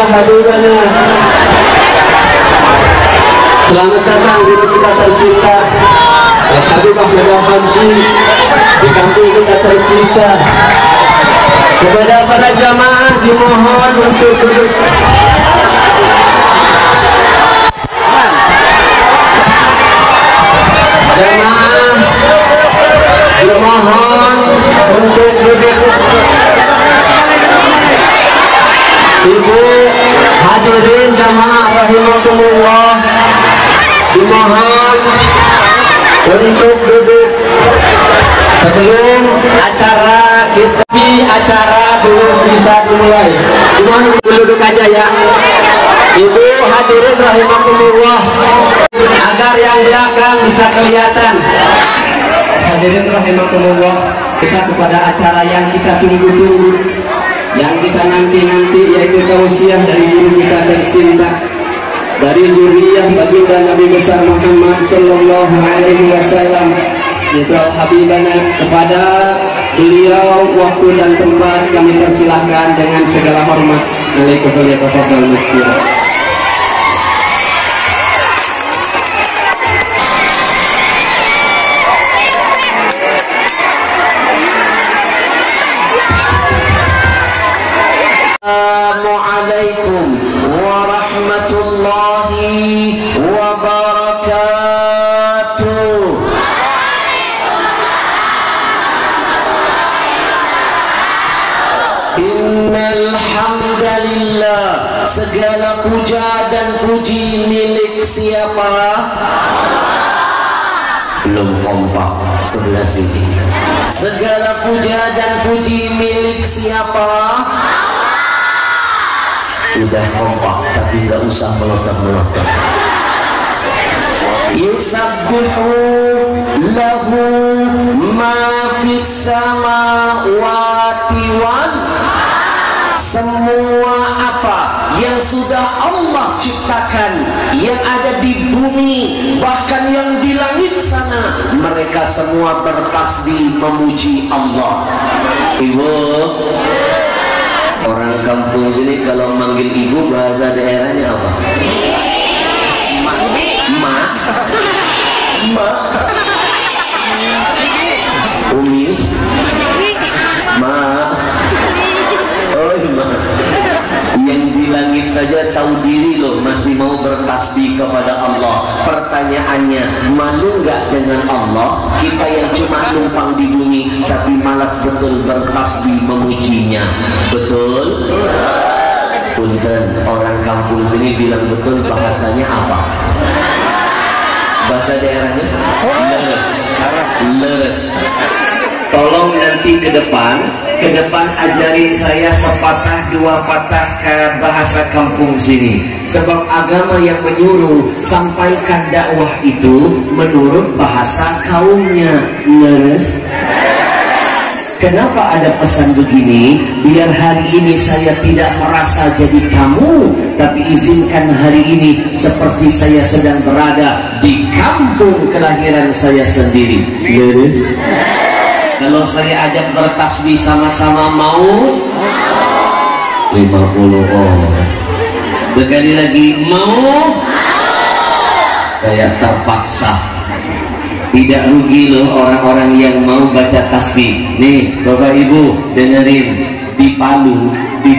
habibana. Selamat datang guru kita tercinta Habib Ahmad Al-Hamsi di kampung kita tercinta. Kepada para jamaah dimohon untuk duduk. Jamaah dimohon untuk duduk. Ibu hadirin jamaah rahimakumullah, dimohon untuk duduk sebelum acara belum bisa dimulai. Dimohon duduk aja ya. Ibu hadirin rahimakumullah, agar yang belakang bisa kelihatan. Hadirin rahimakumullah, kita kepada acara yang kita tunggu-tunggu, yang kita nanti-nanti, yaitu tausiah dari guru kita tercinta, dari zuriyah baginda Nabi besar Muhammad sallallahu alaihi wasallam, yaitu Habibana. Kepada beliau waktu dan tempat kami persilahkan dengan segala hormat. Waalaikumsalam. Assalamualaikum warahmatullahi wabarakatuh. Innal hamdalillah, segala puja dan puji milik siapa? Belum kompak sebelah sini. Segala puja dan puji milik siapa? Sudah kompak, tapi nggak usah melotot-melotot. Yusabbihu lahu ma fis samawati wal, semua apa yang sudah Allah ciptakan, yang ada di bumi, bahkan yang di langit sana, mereka semua bertasbih memuji Allah. Ibu, orang kampung sini kalau manggil ibu bahasa daerahnya apa? Ma, ma, umi, ma, oh ma. Yang di langit saja tahu diri loh, masih mau bertasbih kepada Allah. Pertanyaannya, malu nggak dengan Allah? Kita yang cuma numpang di bumi tapi malas betul bertasbih memujinya. Betul? Punten, orang kampung sini bilang betul, bahasanya apa? Bahasa daerahnya leres, leres. Tolong nanti ke depan ajarin saya sepatah dua patah ke bahasa kampung sini. Sebab agama yang menyuruh sampaikan dakwah itu menurut bahasa kaumnya. Leres. Kenapa ada pesan begini? Biar hari ini saya tidak merasa jadi tamu, tapi izinkan hari ini seperti saya sedang berada di kampung kelahiran saya sendiri. Leres. Kalau saya ajak bertasbih sama-sama mau 50 orang. Sekali lagi mau, kayak terpaksa. Tidak rugi loh orang-orang yang mau baca tasbih. Nih Bapak Ibu dengerin, di Palu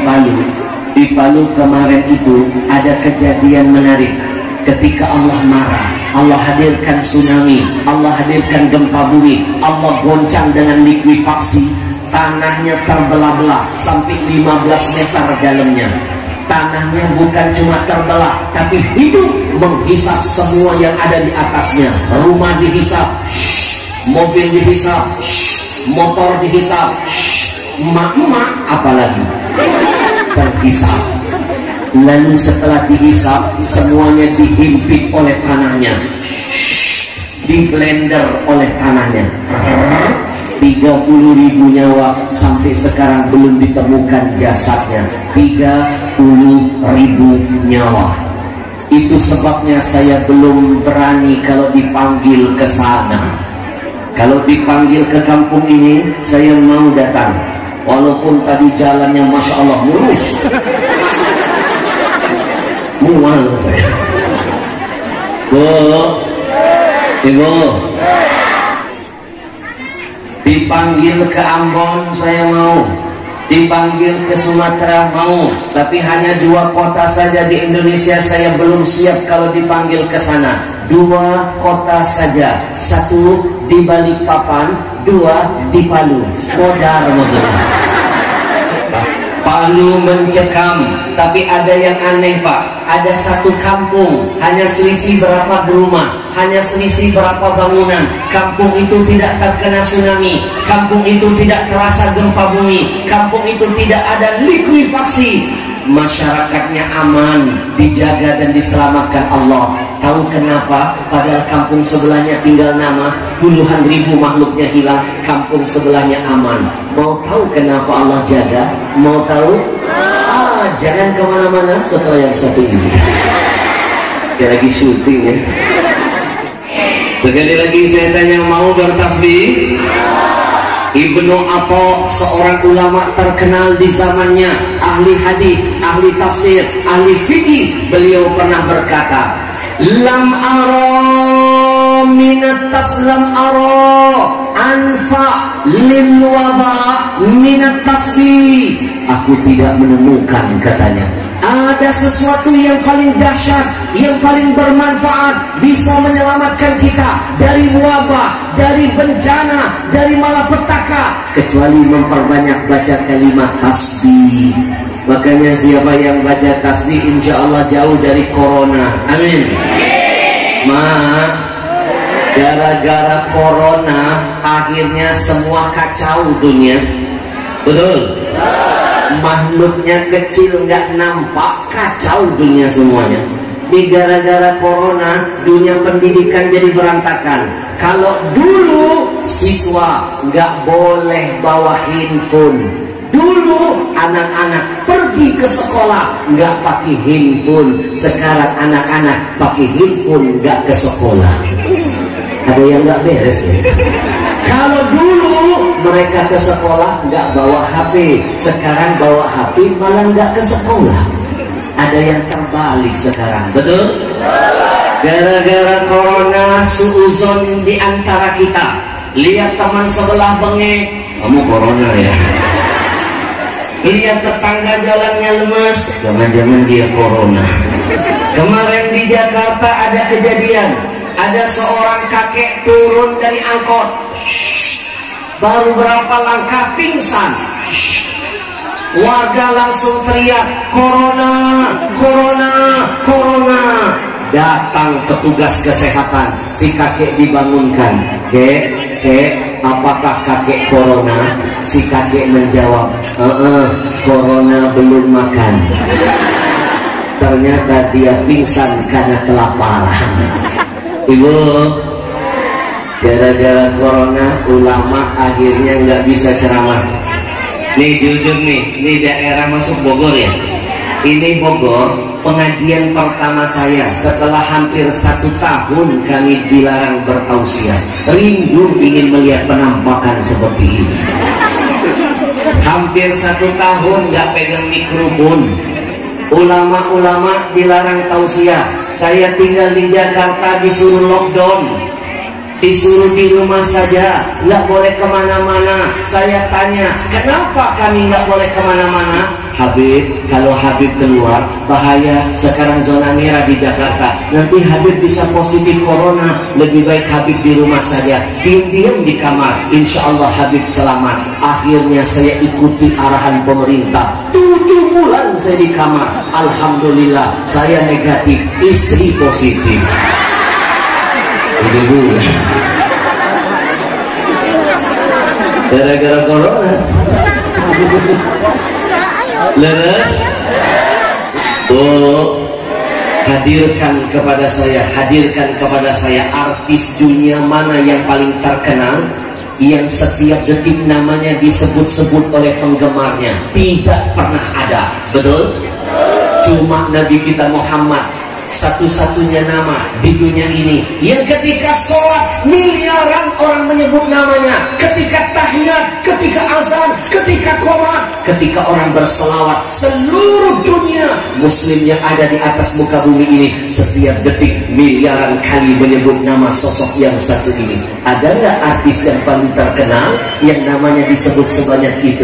kemarin itu ada kejadian menarik. Ketika Allah marah, Allah hadirkan tsunami, Allah hadirkan gempa bumi, Allah goncang dengan likuifaksi, tanahnya terbelah-belah sampai 15 meter dalamnya. Tanahnya bukan cuma terbelah, tapi hidup menghisap semua yang ada di atasnya. Rumah dihisap, mobil dihisap, motor dihisap, emak-emak apalagi terhisap. Lalu setelah dihisap, semuanya dihimpit oleh tanahnya, di blender oleh tanahnya. 30.000 nyawa sampai sekarang belum ditemukan jasadnya. 30.000 nyawa. Itu sebabnya saya belum berani kalau dipanggil ke sana. Kalau dipanggil ke kampung ini, saya mau datang. Walaupun tadi jalannya Masya Allah mulus. mual saya. Bu, Ibu, dipanggil ke Ambon saya mau, dipanggil ke Sumatera mau, tapi hanya 2 kota saja di Indonesia saya belum siap kalau dipanggil ke sana. 2 kota saja, 1 di Balikpapan, 2 di Palu. Modar maksudnya. Palu mencekam, tapi ada yang aneh Pak. Ada 1 kampung, hanya selisih berapa rumah, hanya selisih berapa bangunan. Kampung itu tidak terkena tsunami, kampung itu tidak terasa gempa bumi, kampung itu tidak ada likuifaksi. Masyarakatnya aman, dijaga dan diselamatkan Allah. Tahu kenapa? Padahal kampung sebelahnya tinggal nama, puluhan ribu makhluknya hilang, kampung sebelahnya aman. Mau tahu kenapa Allah jaga? Mau tahu? Jangan kemana-mana setelah yang satu ini. Kayak lagi syuting ya. Sekali lagi saya tanya, mau bertasbih? Ibnu Atha, seorang ulama terkenal di zamannya, ahli hadis, ahli tafsir, ahli fikih, beliau pernah berkata, lam ara minat taslam ara anfa lil waba minat tasbih. Aku tidak menemukan, katanya, ada sesuatu yang paling dahsyat, yang paling bermanfaat, bisa menyelamatkan kita dari wabah, dari bencana, dari malapetaka, kecuali memperbanyak baca kalimat tasbih. Makanya siapa yang baca tasbih insya Allah jauh dari corona. Amin. Gara-gara corona akhirnya semua kacau dunia. Betul? Makhluknya kecil nggak nampak, kacau dunia semuanya. Di gara-gara corona dunia pendidikan jadi berantakan. Kalau dulu siswa nggak boleh bawa handphone, dulu anak-anak pergi ke sekolah nggak pakai handphone. Sekarang anak-anak pakai handphone nggak ke sekolah. Ada yang nggak beres ya? Kalau dulu mereka ke sekolah nggak bawa HP, sekarang bawa HP malah nggak ke sekolah. Ada yang terbalik sekarang, betul? Gara-gara corona suuzon di antara kita. Lihat teman sebelah bengek, kamu corona ya. Lihat tetangga jalannya lemes, jangan-jangan dia corona. Kemarin di Jakarta ada kejadian, ada seorang kakek turun dari angkot. Baru berapa langkah pingsan. Warga langsung teriak, corona, corona, corona. Datang petugas kesehatan, si kakek dibangunkan. Kek, apakah kakek corona? Si kakek menjawab, corona belum makan. Ternyata dia pingsan karena kelaparan. Ibu, gara-gara corona ulama akhirnya nggak bisa ceramah. Nih jujur nih, ini daerah masuk Bogor ya. Ini Bogor, pengajian pertama saya setelah hampir 1 tahun kami dilarang bertausiah. Rindu ingin melihat penampakan seperti ini. Hampir 1 tahun nggak pegang mikrofon. Ulama-ulama dilarang tausiah. Saya tinggal di Jakarta disuruh lockdown, disuruh di rumah saja, nggak boleh kemana-mana. Saya tanya, kenapa kami nggak boleh kemana-mana? Habib, kalau Habib keluar bahaya. Sekarang zona merah di Jakarta, nanti Habib bisa positif corona. Lebih baik Habib di rumah saja, diam-diam di kamar. Insya Allah Habib selamat. Akhirnya saya ikuti arahan pemerintah. 7 bulan saya di kamar. Alhamdulillah saya negatif, istri positif. Gara-gara corona. Leres? Hadirkan kepada saya artis dunia mana yang paling terkenal, yang setiap detik namanya disebut-sebut oleh penggemarnya. Tidak pernah ada, betul? Cuma Nabi kita Muhammad satu-satunya nama di dunia ini yang ketika sholat miliaran orang menyebut namanya, ketika tahiyat, ketika azan, ketika qomat, ketika orang berselawat, seluruh dunia muslim yang ada di atas muka bumi ini setiap detik miliaran kali menyebut nama sosok yang satu ini. Ada nggak artis yang paling terkenal yang namanya disebut sebanyak itu?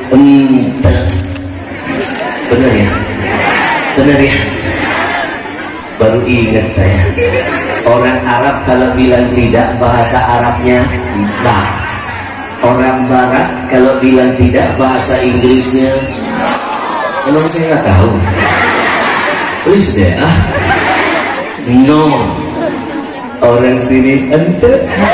Benar ya? Benar ya? Baru ingat saya, orang Arab kalau bilang tidak, bahasa Arabnya tak. Orang Barat kalau bilang tidak, bahasa Inggrisnya emang saya nggak tahu. Please deh, no. Orang sini ente.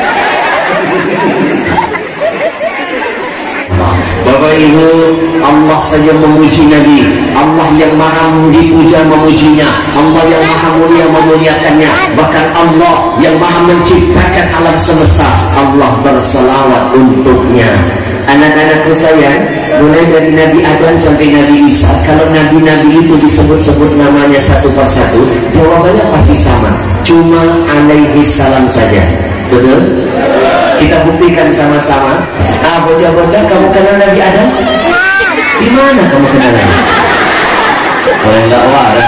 Bapak Ibu, Allah saja memuji Nabi, Allah yang maha dipuja memujinya, Allah yang maha mulia memuliakannya, bahkan Allah yang maha menciptakan alam semesta, Allah berselawat untuknya. Anak-anakku sayang, mulai dari Nabi Adam sampai Nabi Isa, kalau nabi-nabi itu disebut-sebut namanya satu persatu, jawabannya pasti sama, cuma alaihi salam saja. Betul? Kita buktikan sama-sama. Bocah-bocah, kamu kenal Nabi Adam? Di mana kamu kenal Nabi? Kalau enggak waras.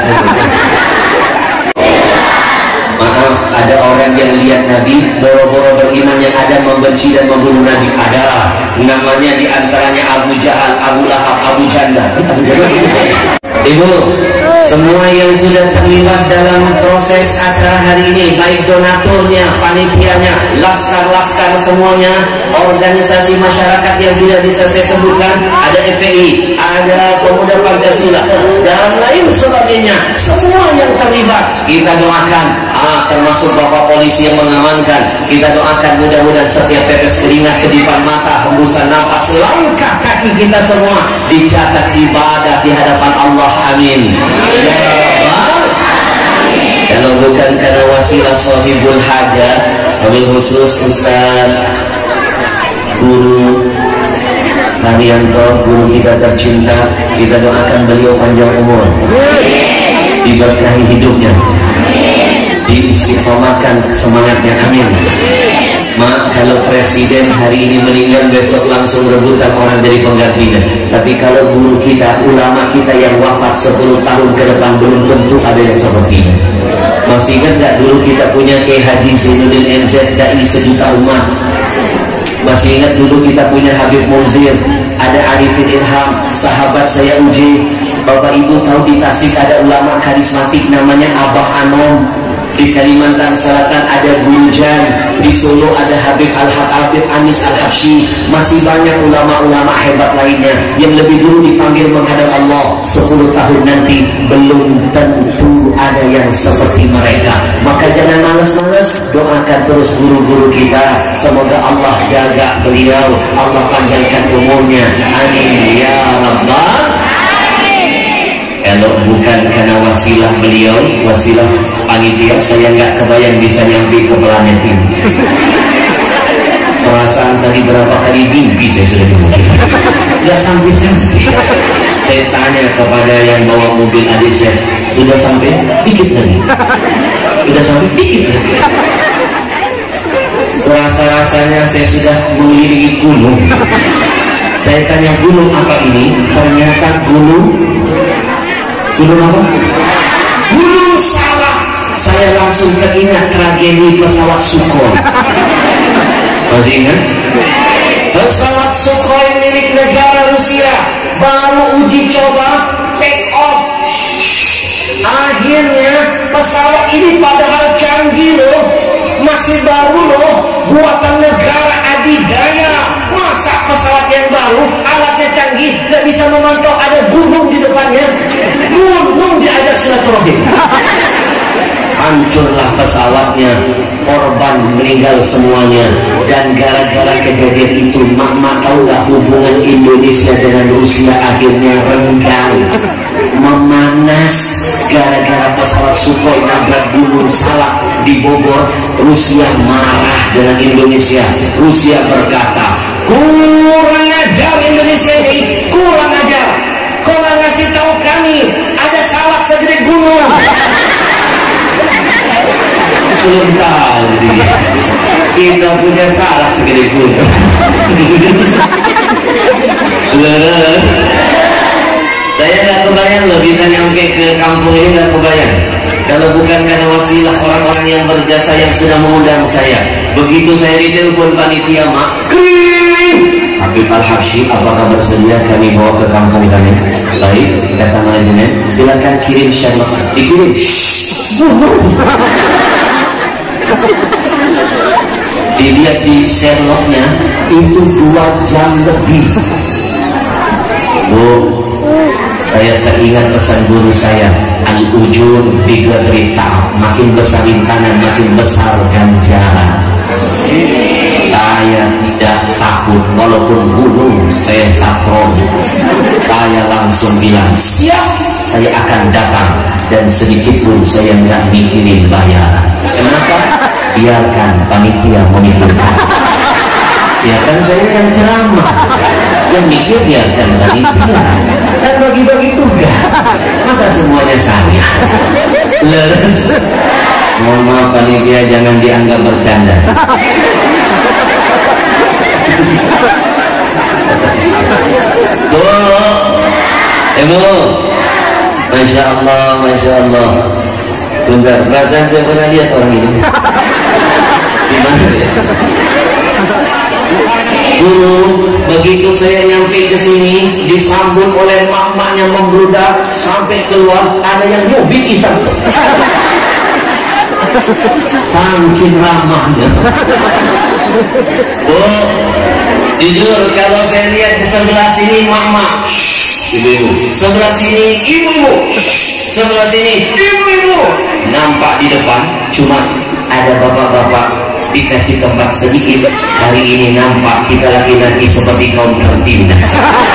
Maaf, ada orang yang lihat Nabi boro-boro beriman yang ada membenci dan membunuh Nabi. Ada, namanya diantaranya Abu Jahal, Abu Lahab, Abu Janda. Ibu, semua yang sudah terlibat dalam proses acara hari ini, baik donaturnya, panitianya, laskar-laskar semuanya, organisasi masyarakat yang tidak bisa saya sebutkan, ada EPI, ada Pemuda Pancasila, dan lain sebagainya, semua yang terlibat, kita doakan, termasuk Bapak Polisi yang mengamankan, kita doakan mudah-mudahan setiap tetes keringat, kedipan mata, hembusan nafas, langkah kaki kita semua dicatat ibadah di hadapan Allah. Amin. Ya Rabbal. Kalau bukan karena wasilah sahibul hajat, wabil khusus Ustaz Guru Haryanto, guru kita tercinta, kita doakan beliau panjang umur, diberkahi hidupnya, diistiqomahkan semangatnya. Amin. Mak, kalau presiden hari ini meninggal, besok langsung rebutan orang dari penggantinya. Tapi kalau guru kita, ulama kita yang wafat 10 tahun ke depan, belum tentu ada yang sepertinya. Masih ingat gak dulu kita punya Kiai Haji Zainuddin MZ, dai sejuta umat? Masih ingat dulu kita punya Habib Muzir, ada Arifin Ilham, sahabat saya Uji. Bapak Ibu tahu di Tasik ada ulama karismatik namanya Abah Anom. Di Kalimantan Selatan ada Gunjan, di Solo ada Habib Al-Habib Anis Al-Habsyi, masih banyak ulama-ulama hebat lainnya yang lebih dulu dipanggil menghadap Allah. 10 tahun nanti belum tentu ada yang seperti mereka. Maka jangan malas-malas, doakan terus guru-guru kita, semoga Allah jaga beliau, Allah panjangkan umurnya. Amin ya Rabbal. Kalau bukan karena wasilah beliau, wasilah panitia, saya nggak kebayang bisa nyampe ke planet ini. Perasaan tadi berapa kali mimpi saya sudah dimulai, nggak sampai-sampai. Saya tanya kepada yang bawa mobil adik saya, sudah sampai? Dikit lagi. Sudah sampai? Dikit lagi. Rasa-rasanya saya sudah mengelilingi gunung. Saya tanya gunung apa ini? Ternyata gunung apa? Gunung Salak. Saya langsung teringat tragedi pesawat Sukhoi. Masih ingat? Pesawat Sukhoi milik negara Rusia baru uji coba take off. Akhirnya pesawat ini padahal canggih loh, masih baru loh, buatan negara adidaya. Masa pesawat yang baru, alatnya canggih, gak bisa memantau ada gunung di depannya, gunung diajak silaturahim. Hancurlah pesawatnya, korban meninggal semuanya. Dan gara-gara kejadian itu, mak tahu gak hubungan Indonesia dengan Rusia akhirnya renggang, memanas gara-gara pesawat Sukhoi nabrak gunung Salak di Bogor. Rusia marah dengan Indonesia. Rusia berkata, kurang ajar Indonesia ini, kurang ajar. Kau nggak ngasih tahu kami ada Salak segede gunung. belum tahu dia. Kita punya salah segede pun. Saya nggak kebayang loh bisa nyampe ke kampung ini, nggak kebayang. Kalau bukan karena wasilah orang-orang yang berjasa yang sudah mengundang saya. Begitu saya ditelepon panitia, mak, Habib Al-Habsyi, apakah bersedia kami bawa ke kampung kami? Baik, kata manajemen, silakan kirim Sherlock. Dikirim. Dilihat di Sherlocknya itu 2 jam lebih. Bu, saya teringat pesan guru saya, al-ujun bighadri ta'ab, makin besar rintangan makin besar ganjaran. Saya tidak takut walaupun gunung saya sakroni, saya langsung bilang siap, saya akan datang, dan sedikit pun saya nggak mikirin bayaran. Kenapa? Biarkan panitia memikirkan. Ya kan saya yang ceramah, yang mikir biarkan panitia, dan bagi-bagi tugas. Masa semuanya saya? Leres. Mohon maaf panitia, jangan dianggap bercanda. Bu, Bu, Masya Allah, Masya Allah. Bentar, perasaan saya pernah lihat orang ini. Gimana ya? Dulu begitu saya nyampe ke sini disambut oleh mak-maknya membludak sampai keluar, ada yang nyubit isap. Saking ramahnya. Oh, jujur kalau saya lihat di sebelah sini mak-mak, ibu-ibu, sebelah sini ibu-ibu, sebelah sini ibu-ibu, nampak di depan cuma ada bapak-bapak dikasih tempat sedikit. Hari ini nampak kita laki-laki seperti kaum tertindas.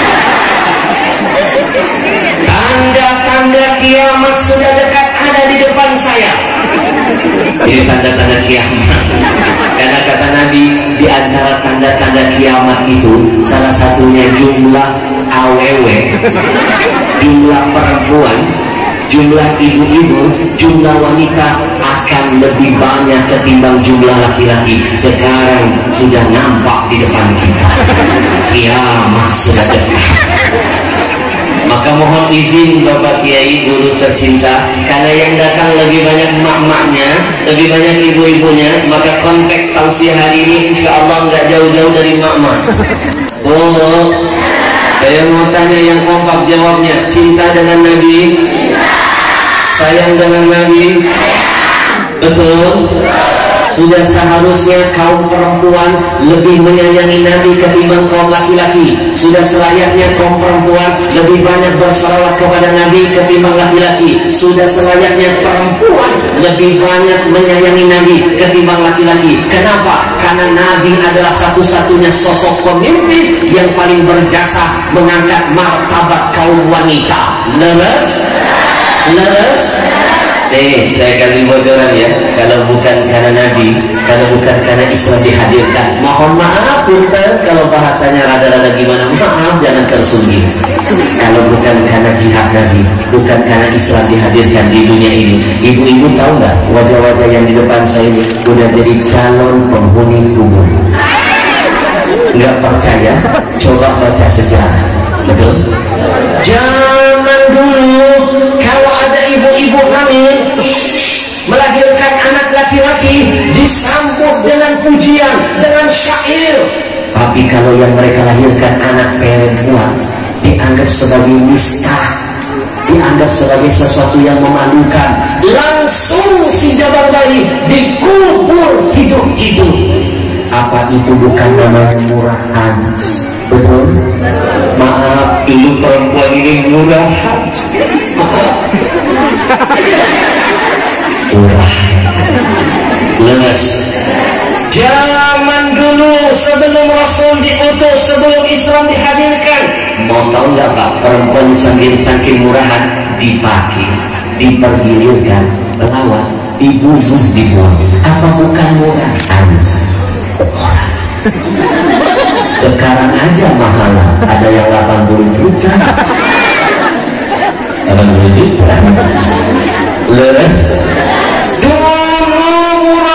Tanda-tanda kiamat sudah dekat ada di depan saya. Ini tanda-tanda kiamat. Karena kata Nabi, di antara tanda-tanda kiamat itu salah satunya jumlah awewe, jumlah perempuan, jumlah ibu-ibu, jumlah wanita akan lebih banyak ketimbang jumlah laki-laki. Sekarang sudah nampak di depan kita. Kiamat sudah dekat. Maka mohon izin Bapak Kiai, guru tercinta, karena yang datang lebih banyak mak-maknya, lebih banyak ibu-ibunya, maka kontak tausiah hari ini insya Allah nggak jauh-jauh dari mak-mak. Oh, saya mau tanya yang kompak jawabnya, cinta dengan Nabi? Sayang dengan Nabi? Betul? Sudah seharusnya kaum perempuan lebih menyayangi Nabi ketimbang kaum laki-laki. Sudah selayaknya kaum perempuan lebih banyak bersalawat kepada Nabi ketimbang laki-laki. Sudah selayaknya perempuan lebih banyak menyayangi Nabi ketimbang laki-laki. Kenapa? Karena Nabi adalah satu-satunya sosok pemimpin yang paling berjasa mengangkat martabat kaum wanita. Leres? Leres? Nih, saya kasih bocoran ya. Kalau bukan karena Nabi, kalau bukan karena Islam dihadirkan, mohon maaf punten kalau bahasanya rada-rada gimana, maaf, jangan tersungguh. Kalau bukan karena jihad Nabi, bukan karena Islam dihadirkan di dunia ini, ibu-ibu tahu nggak wajah-wajah yang di depan saya ini udah jadi calon penghuni kubur. Nggak percaya? Coba baca sejarah. Betul? Zaman dulu kalau ada ibu-ibu hamil melahirkan anak laki-laki disambut dengan pujian, dengan syair. Tapi kalau yang mereka lahirkan anak perempuan dianggap sebagai nista, dianggap sebagai sesuatu yang memalukan. Langsung si jabar bayi dikubur hidup-hidup. Apa itu bukan namanya murahan? Betul? Maaf, dulu perempuan ini murahan. Maaf. Murah. Lemes. Zaman dulu sebelum Rasul diutus, sebelum Islam dihadirkan, mau tahu nggak Pak, perempuan saking murahan dipakai, dipergilirkan, melawan, dibunuh, dibuang. Apa bukan murahan? Sekarang aja mahal, ada yang 80 juta. 80 juta. Leres. Dulu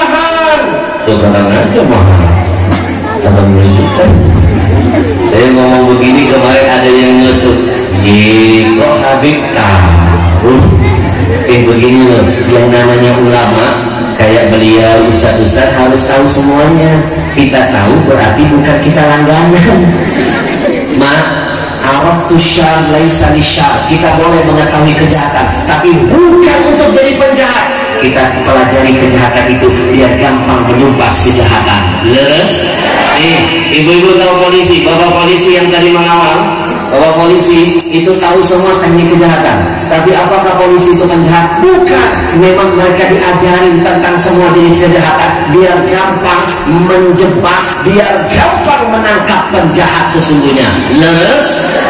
sekarang aja mahal. Alhamdulillah. Saya ngomong begini kemarin ada yang ngetuk, kok Habib tahu? Begini loh, yang namanya ulama kayak beliau, ustaz-ustaz harus tahu semuanya. Kita tahu berarti bukan kita langganan. Araftu syar laisa lisyar. Kita boleh mengetahui kejahatan, tapi bukan untuk jadi penjahat. Kita pelajari kejahatan itu biar gampang menumpas kejahatan. Leres? Ibu-ibu tahu polisi, bapak polisi yang tadi mengawal, bapak polisi itu tahu semua teknik kejahatan. Tapi apakah polisi itu penjahat? Bukan. Memang mereka diajarin tentang semua jenis kejahatan biar gampang menjebak, biar gampang menangkap penjahat sesungguhnya. Leres?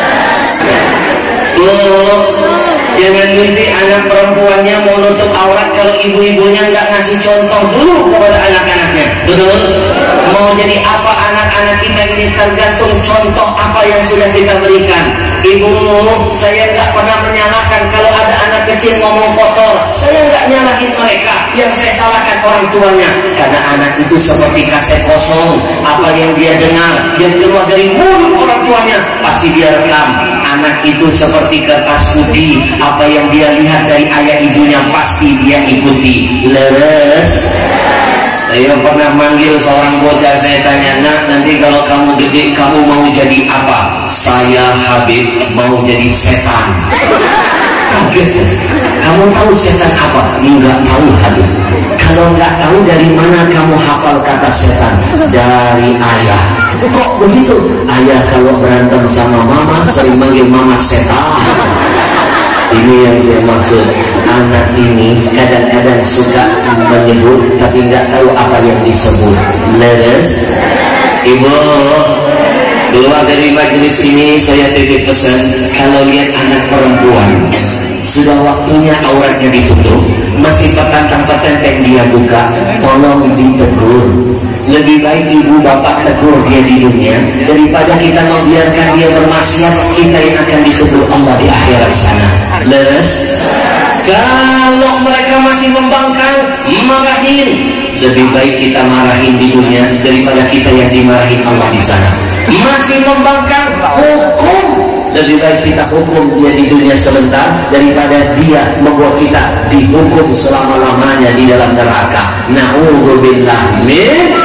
Jangan mimpi anak perempuannya mau nutup aurat kalau ibu-ibunya nggak ngasih contoh dulu kepada anak-anaknya. Betul? Mau jadi apa anak-anak kita ini tergantung contoh apa yang sudah kita berikan. Ibu, saya nggak pernah menyalahkan kalau ada anak kecil ngomong kotor. Saya nggak nyalahin mereka. Yang saya salahkan orang tuanya. Karena anak itu seperti kaset kosong. Apa yang dia dengar, yang keluar dari mulut orang tuanya pasti dia rekam. Anak itu seperti kertas putih. Apa yang dia lihat dari ayah ibunya pasti dia ikuti. Leres? Saya pernah manggil seorang bocah, saya tanya, nak, nanti kalau kamu gede kamu mau jadi apa? Saya Habib mau jadi setan. Kaget. Kamu tahu setan apa? Enggak tahu Habib. Kalau enggak tahu, dari mana kamu hafal kata setan? Dari ayah. Kok begitu? Ayah kalau berantem sama mama sering manggil mama setan. Ini yang saya maksud. Anak ini kadang-kadang suka menyebut tapi nggak tahu apa yang disebut. Leres? Ibu, keluar dari majelis ini saya titip pesan, kalau lihat anak perempuan sudah waktunya auratnya ditutup, masih petantang-petenteng dia buka, tolong ditegur. Lebih baik ibu bapak tegur dia di dunia daripada kita membiarkan dia bermaksiat, kita yang akan ditegur Allah di akhirat sana. Leres? Kalau mereka masih membangkang, marahin. Lebih baik kita marahin di dunia daripada kita yang dimarahin Allah di sana. Masih membangkang, hukum. Lebih baik kita hukum dia di dunia sebentar daripada dia membuat kita dihukum selama-lamanya di dalam neraka. Na'udzubillah min.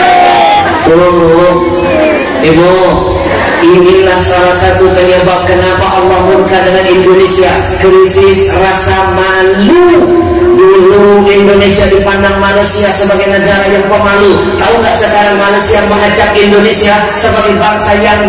Ibu, inilah salah satu penyebab kenapa Allah murka dengan Indonesia. Krisis rasa malu. Dulu Indonesia dipandang Malaysia sebagai negara yang pemalu. Tahu nggak sekarang Malaysia mengecap Indonesia sebagai bangsa yang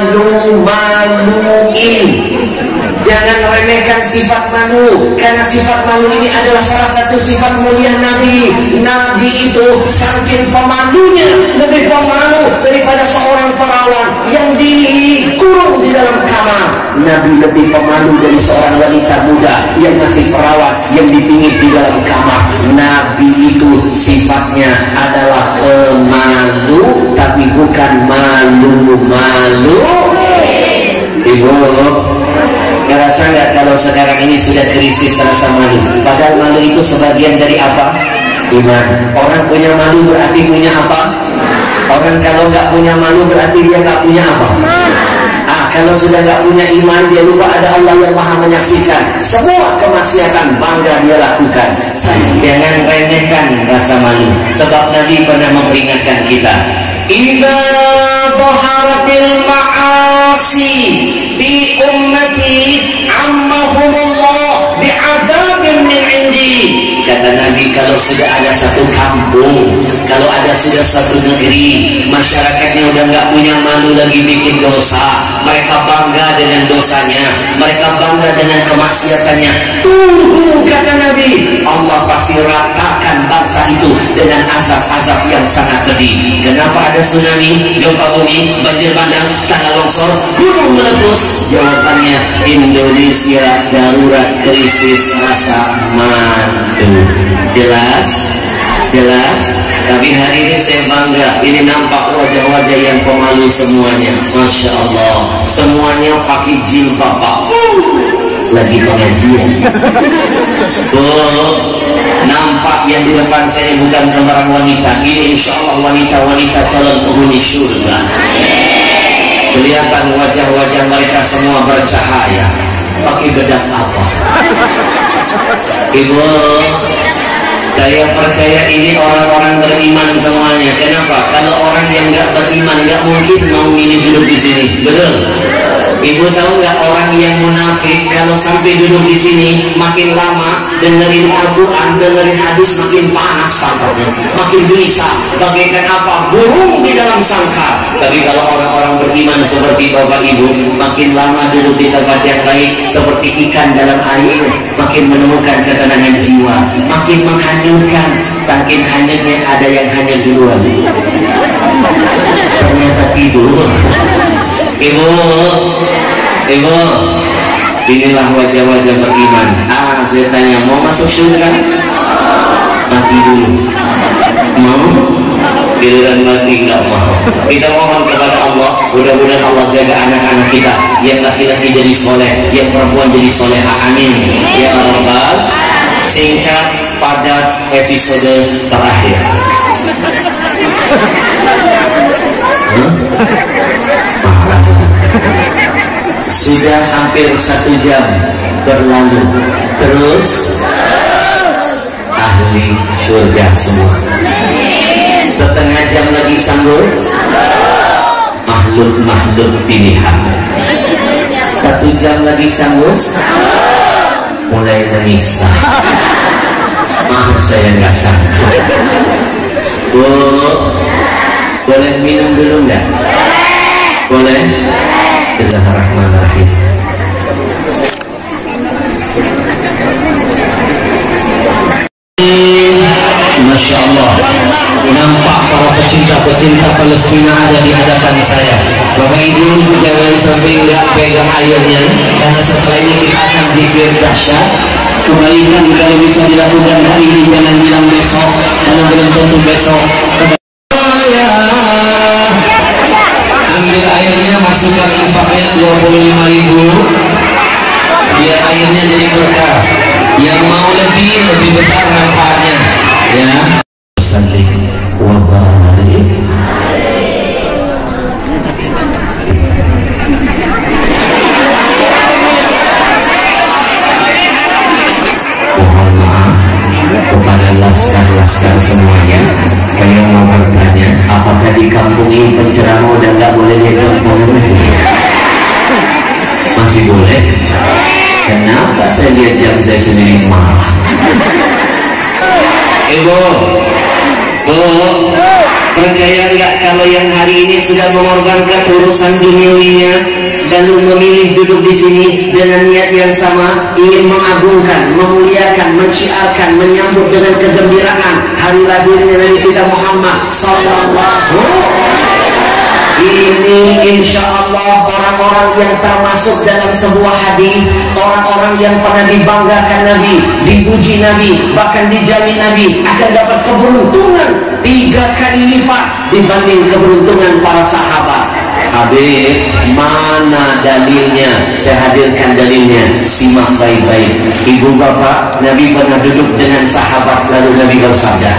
malu-maluin. Jangan remehkan sifat malu, karena sifat malu ini adalah salah satu sifat mulia Nabi. Nabi itu saking pemalunya, lebih pemalu daripada seorang perawan yang dikurung di dalam kamar. Nabi lebih pemalu dari seorang wanita muda yang masih perawan yang dipingit di dalam kamar. Nabi itu sifatnya adalah pemalu, tapi bukan malu-malu. Ibu, ngerasa nggak kalau sekarang ini sudah krisis rasa malu? Padahal malu itu sebagian dari apa? Iman. Orang punya malu berarti punya apa? Orang kalau nggak punya malu berarti dia nggak punya apa? Kalau sudah nggak punya iman, dia lupa ada Allah yang maha menyaksikan. Semua kemaksiatan bangga dia lakukan. Jangan remehkan rasa malu. Sebab Nabi pernah memperingatkan kita. Idza dhaharatil ma'asi fi ummati ammahumullah bi'adzabin min indi. Kata Nabi, kalau sudah ada satu kampung, kalau ada sudah satu negeri, masyarakatnya udah nggak punya malu lagi bikin dosa, mereka bangga dengan dosanya, mereka bangga dengan kemaksiatannya, tunggu kata Nabi, Allah pasti ratakan bangsa itu dengan azab-azab yang sangat pedih. Kenapa ada tsunami, gempa bumi, banjir bandang, tanah longsor, gunung meletus? Jawabannya, Indonesia darurat krisis rasa malu. Jelas? Jelas? Tapi hari ini saya bangga, ini nampak wajah-wajah yang pemalu semuanya. Masya Allah, semuanya pakai jilbab, Pak. Lagi pengajian. Nampak yang yang di depan saya bukan sembarang wanita. Ini insya Allah wanita-wanita calon penghuni surga. Kelihatan wajah-wajah mereka semua bercahaya. Pakai bedak apa? Ibu, saya percaya ini orang-orang beriman semuanya. Kenapa? Kalau orang yang nggak beriman nggak mungkin mau milih duduk di sini. Betul? Ibu tahu nggak orang yang munafik kalau sampai duduk di sini makin lama dengerin Al-Quran, dengerin hadis makin panas pantatnya, makin gelisah. Bagaikan apa? Burung di dalam sangkar. Tapi kalau orang-orang beriman seperti Bapak Ibu, makin lama duduk di tempat yang baik seperti ikan dalam air, makin menemukan ketenangan jiwa, makin menghanyutkan. Saking hanyutnya ada yang hanyut duluan. Ternyata tidur. Ibu, inilah wajah-wajah beriman. Saya tanya, mau masuk surga? Mati dulu. Mau? Giliran mati nggak mau. Kita mohon kepada Allah, mudah-mudahan Allah jaga anak-anak kita, yang laki-laki jadi soleh, yang perempuan jadi soleha. Amin ya Rabbal. Singkat pada episode terakhir. Sudah hampir 1 jam berlalu. Terus ahli surga semua. Setengah jam lagi sanggup. Makhluk-makhluk pilihan. 1 jam lagi sanggup. Mulai menyiksa. Maaf saya nggak sanggup. Bu, boleh minum dulu nggak? Boleh? Bismillahirrahmanirrahim. Masya Allah, nampak para pecinta-pecinta Palestina ada di hadapan saya. Bapak Ibu jangan sampai nggak pegang airnya, karena setelah ini kita akan zikir dahsyat. Kembalikan kalau bisa dilakukan hari ini, jangan bilang besok, karena belum tentu besok. Ambil airnya, masukkan infaknya 25.000, biar airnya jadi berkah. Yang mau lebih besar manfaatnya, ya. Salih wa barik. Mohon maaf kepada laskar-laskar semuanya. Saya mau bertanya, apakah di kampung ini penceramah udah nggak boleh nyetel lagi? Masih boleh? Kenapa saya lihat jam saya sendiri marah? Ibu, percaya nggak kalau yang hari ini sudah mengorbankan urusan duniawinya, lalu memilih duduk di sini dengan niat yang sama, ingin mengagungkan, memuliakan, menciarkan, menyambut dengan kegembiraan hari lahirnya Nabi kita Muhammad Sallallahu. Ini insya Allah orang-orang yang termasuk dalam sebuah hadis, orang-orang yang pernah dibanggakan Nabi, dipuji Nabi, bahkan dijamin Nabi akan dapat keberuntungan 3 kali lipat dibanding keberuntungan para sahabat. Habib, mana dalilnya? Saya hadirkan dalilnya. Simak baik-baik. Ibu bapak, Nabi pernah duduk dengan sahabat, lalu Nabi bersabda,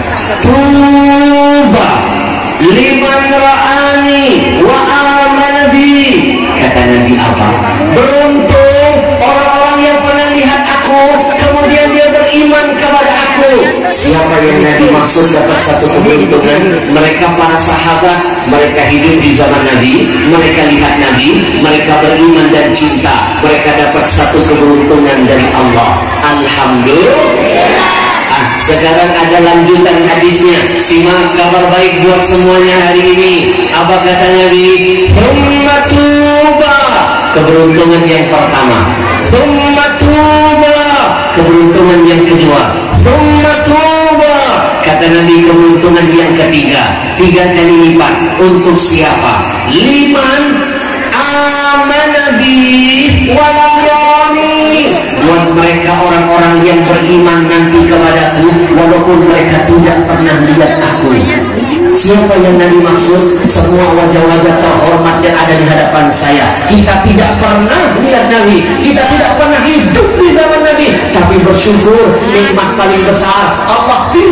"Tuba liman ra'ani wa amana bi." Kata Nabi apa? Beruntung orang-orang yang pernah lihat aku, kemudian dia beriman kepada aku. Siapa yang Nabi maksud dapat satu keberuntungan? Mereka para sahabat, mereka hidup di zaman Nabi, mereka lihat Nabi, mereka beriman dan cinta, mereka dapat satu keberuntungan dari Allah. Alhamdulillah. Sekarang ada lanjutan hadisnya. Simak kabar baik buat semuanya hari ini. Apa kata Nabi? Thumma tuba, keberuntungan yang pertama. Thumma tuba, keberuntungan yang kedua. Thumma tuba, kata Nabi, keberuntungan yang ketiga. 3 kali lipat. Untuk siapa? Liman amana bi walam yarani, buat mereka orang-orang yang beriman nanti kepadaku walaupun mereka tidak pernah lihat aku. Siapa yang Nabi maksud? Semua wajah-wajah terhormat yang ada di hadapan saya. Kita tidak pernah lihat Nabi, kita tidak pernah hidup di zaman Nabi, tapi bersyukur nikmat paling besar Allah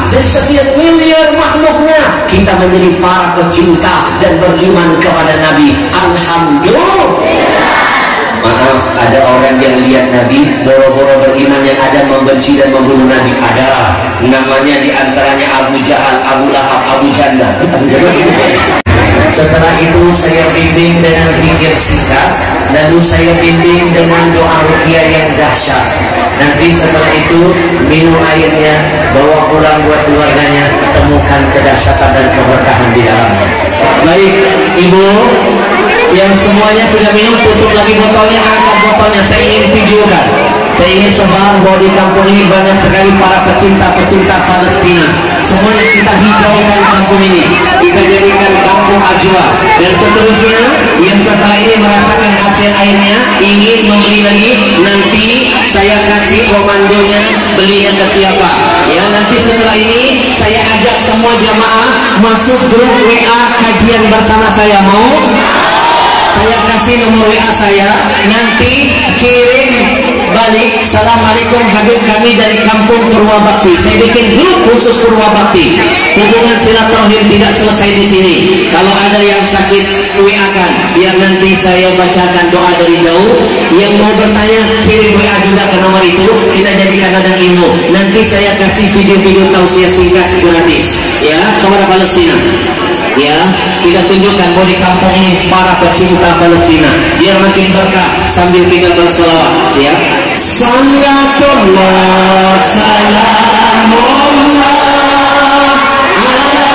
dan setiap miliar makhluknya, kita menjadi para pecinta dan beriman kepada Nabi. Alhamdulillah. Maaf, ada orang yang lihat Nabi boro-boro beriman, yang ada membenci dan membunuh Nabi. Ada, namanya diantaranya Abu Jahal, Abu Lahab, Abu Janda. Setelah itu saya bimbing dengan zikir singkat, lalu saya bimbing dengan doa ruqyah yang dahsyat. Nanti setelah itu minum airnya, bawa pulang buat keluarganya, temukan kedahsyatan dan keberkahan di dalamnya. Baik, Ibu yang semuanya sudah minum, tutup lagi botolnya, angkat botolnya. Saya ingin videokan, saya ingin sebar bahwa di kampung ini banyak sekali para pecinta-pecinta Palestina. Semuanya kita hijaukan kampung ini, kita jadikan kampung Ajwa. Dan seterusnya yang setelah ini merasakan hasil airnya, ingin membeli lagi, nanti saya kasih komandonya, belinya ke siapa ya. Nanti setelah ini saya ajak semua jamaah masuk grup WA kajian bersama saya. Mau? Saya kasih nomor WA saya, nanti kirim balik, assalamualaikum Habib kami dari kampung Purwabakti. Saya bikin grup khusus Purwabakti. Hubungan silaturahim tidak selesai di sini. Kalau ada yang sakit, WA kan, biar nanti saya bacakan doa dari jauh. Yang mau bertanya, kirim WA juga ke nomor itu, kita jadikan ladang ilmu. Nanti saya kasih video-video tausiah singkat gratis ya kepada Palestina. Ya, kita tunjukkan bahwa di kampung ini para pecinta Palestina biar makin berkah sambil kita berselawat. Siap? Salatullah salamullah ala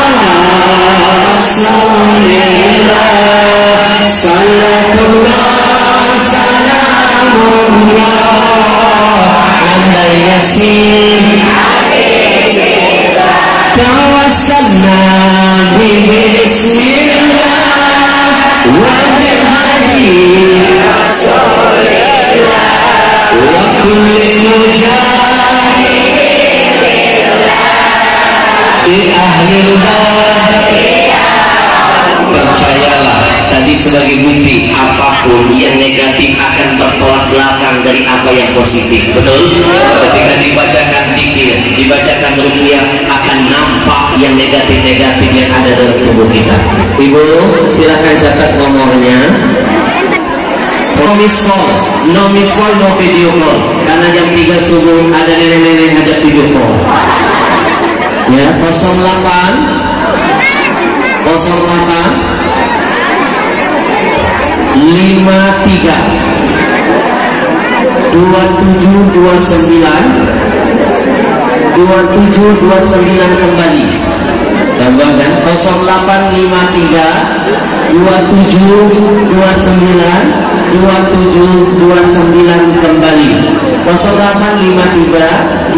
rasulillah. Salatullah salamullah ala yasin tawassalna bismillah wa bilhadi rasulillah wa kulli mujahidin di ahlil percayalah, tadi sebagai bukti, apapun yang negatif akan bertolak belakang dari apa yang positif. Betul? Ketika dibacakan zikir, dibacakan ruqyah, akan nampak yang negatif-negatif yang ada dalam tubuh kita. Ibu, silakan catat nomornya. No miss call, no miss call, no video call. Karena jam 3 subuh ada nenek-nenek ngajak video call. Ya, 08 53 2729 kembali. Tambahkan 0853 2729 kembali. 0853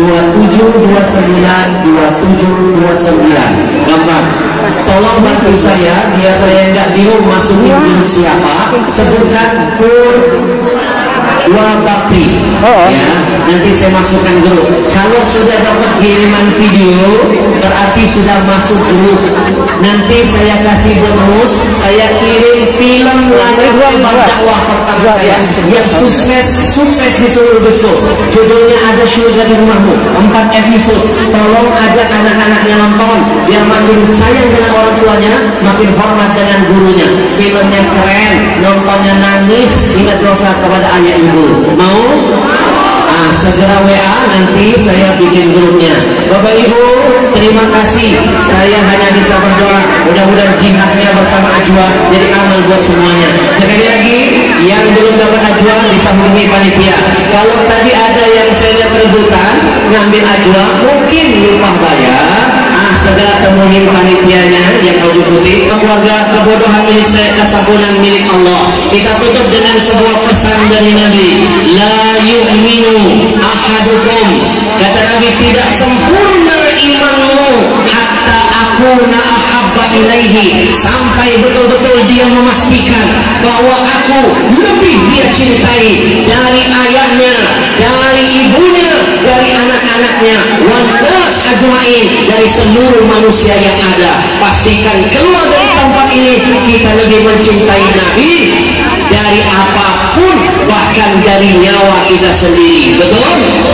2729 gampang. Tolong bantu saya biar saya enggak bingung masukin grup siapa. Sebutkan Purwabakti ya, nanti saya masukkan grup. Kalau sudah dapat kiriman video berarti sudah masuk grup. Nanti saya kasih bonus, saya kirim film layar dakwah pertama saya yang sukses di seluruh bioskop. Judulnya Ada Surga di Rumahmu, 4 episode. Tolong ajak anak-anaknya nonton biar makin sayang dengan orang tuanya, makin hormat dengan gurunya. Filmnya keren, nontonnya nangis, ingat dosa kepada ayah ibu. Mau? Segera WA, nanti saya bikin grupnya. Bapak Ibu, terima kasih. Saya hanya bisa berdoa, mudah-mudahan jihadnya bersama Ajwa jadi amal buat semuanya. Sekali lagi, yang belum dapat Ajwa bisa hubungi panitia. Kalau tadi ada yang saya lihat rebutan ngambil Ajwa, mungkin lupa bayar. Segera temuin panitianya yang baju putih. Keluarga, kebodohan milik saya, kesabunan milik Allah. Kita tutup dengan sebuah pesan dari Nabi. La yu'minu ahadukum, kata Nabi, tidak sempurna imanmu hatta akuna ahabba ilaihi, sampai betul-betul dia memastikan bahwa aku lebih dia cintai dari ayahnya, dari ibunya, dari anak-anaknya, wanas ajmain, dari seluruh manusia yang ada. Pastikan keluar dari tempat ini kita lebih mencintai Nabi dari apapun, bahkan dari nyawa kita sendiri. Betul?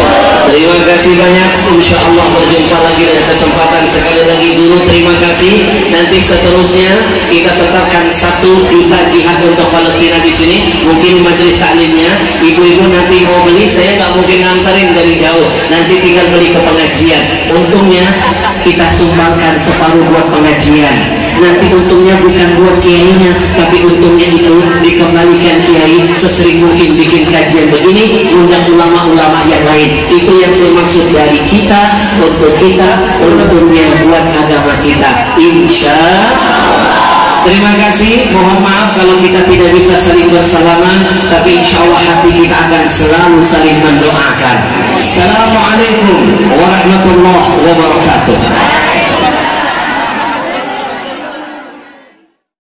Terima kasih banyak. Insya Allah berjumpa lagi dan kesempatan sekali lagi dulu. Terima kasih. Nanti seterusnya kita tetapkan 1 juta jihad untuk Palestina di sini. Mungkin majelis taklimnya, ibu-ibu nanti mau beli, saya nggak mungkin nganterin dari jauh. Nanti tinggal beli ke pengajian. Untungnya kita sumbangkan separuh buat pengajian. Nanti untungnya bukan buat kiainya, tapi untungnya itu dikembalikan kiai sesering mungkin bikin kajian begini, undang ulama-ulama yang lain. Itu yang saya maksud dari kita, untuk kita, untungnya buat agama kita. Insya Allah. Terima kasih. Mohon maaf kalau kita tidak bisa saling bersalaman, tapi insya Allah hati kita akan selalu saling mendoakan. Assalamualaikum warahmatullahi wabarakatuh.